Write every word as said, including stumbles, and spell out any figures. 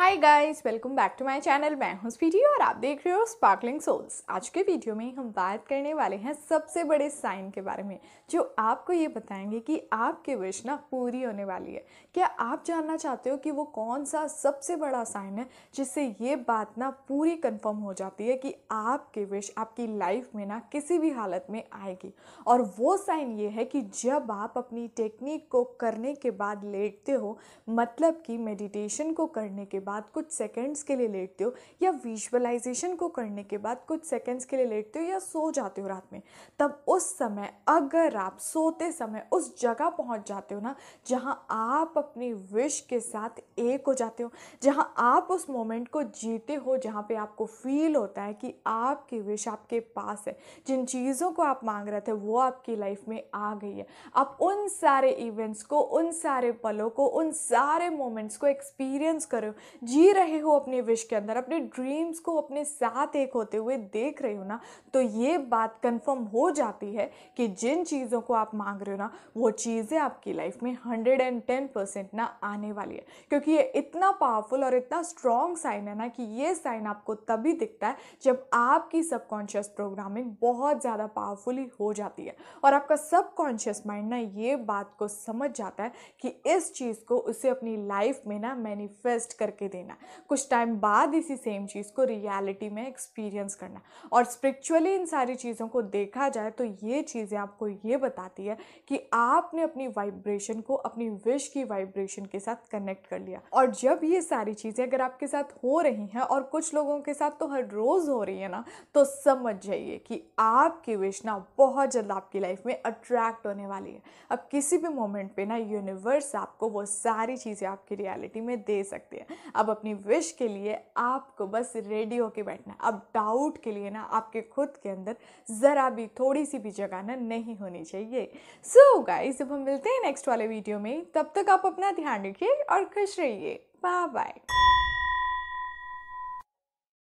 Hi guys, welcome back to my channel. मैं हूं speedy और आप देख रहे हो स्पार्कलिंग सोल्स। आज के वीडियो में हम बात करने वाले हैं सबसे बड़े साइन के बारे में जो आपको ये बताएंगे कि आपकी विश ना पूरी होने वाली है। क्या आप जानना चाहते हो कि वो कौन सा सबसे बड़ा साइन है जिससे ये बात ना पूरी कंफर्म हो जाती है कि आपकी विश आपकी लाइफ में ना किसी भी हालत में आएगी। और वो साइन ये है कि जब आप अपनी टेक्निक को करने के बाद लेटते हो, मतलब कि मेडिटेशन को करने के बाद कुछ सेकंड्स के लिए लेटते हो या विजुअलाइजेशन को करने के बाद कुछ सेकंड्स के लिए लेटते हो या सो जाते हो रात में, तब उस समय अगर आप सोते समय उस जगह पहुंच जाते हो ना जहां आप अपनी विश के साथ एक हो जाते हो, जहां आप उस मोमेंट को जीते हो, जहां पे आपको फील होता है कि आपकी विश आपके पास है, जिन चीज़ों को आप मांग रहे थे वो आपकी लाइफ में आ गई है। आप उन सारे इवेंट्स को, उन सारे पलों को, उन सारे मोमेंट्स को एक्सपीरियंस कर रहे हो, जी रहे हो अपनी विश के अंदर, अपने ड्रीम्स को अपने साथ एक होते हुए देख रहे हो ना, तो ये बात कंफर्म हो जाती है कि जिन चीज़ों को आप मांग रहे हो ना वो चीज़ें आपकी लाइफ में हंड्रेड एंड टेन परसेंट ना आने वाली है। क्योंकि ये इतना पावरफुल और इतना स्ट्रॉन्ग साइन है ना कि ये साइन आपको तभी दिखता है जब आपकी सबकॉन्शियस प्रोग्रामिंग बहुत ज़्यादा पावरफुली हो जाती है और आपका सबकॉन्शियस माइंड ना ये बात को समझ जाता है कि इस चीज़ को उसे अपनी लाइफ में ना मैनिफेस्ट करके देना, कुछ टाइम बाद इसी सेम चीज़ को रियलिटी में एक्सपीरियंस करना। और स्पिरिचुअली इन सारी चीज़ों को देखा जाए तो ये चीज़ें आपको ये बताती है कि आपने अपनी वाइब्रेशन को अपनी विश की वाइब्रेशन के साथ कनेक्ट कर लिया। और जब ये सारी चीज़ें अगर आपके साथ हो रही हैं, और कुछ लोगों के साथ तो हर रोज़ हो रही है ना, तो समझ जाइए कि आपकी विश ना बहुत जल्द आपकी लाइफ में अट्रैक्ट होने वाली है। अब किसी भी मोमेंट पे ना यूनिवर्स आपको वो सारी चीज़ें आपकी रियलिटी में दे सकती है। अब अपनी विश के लिए आपको बस रेडी होके बैठना है। अब डाउट के लिए ना आपके खुद के अंदर ज़रा भी थोड़ी सी भी जगह ना नहीं होनी चाहिए। सो गाइस, अब हम मिलते हैं नेक्स्ट वाले वीडियो में। तब तक आप अपना ध्यान रखिए और खुश रहिए। Bye bye.